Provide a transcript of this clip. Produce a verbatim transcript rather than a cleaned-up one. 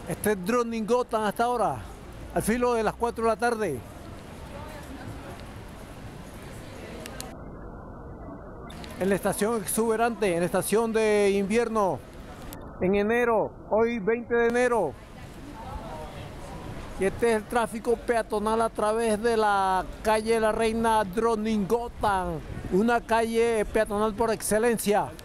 Este es Drottninggatan hasta ahora, al filo de las cuatro de la tarde. En la estación exuberante, en la estación de invierno, en enero, hoy veinte de enero. Y este es el tráfico peatonal a través de la calle La Reina Drottninggatan, una calle peatonal por excelencia.